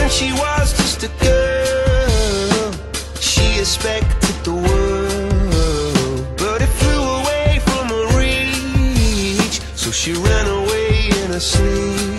when she was just a girl, she expected the world, but it flew away from her reach. So she ran away in her sleep.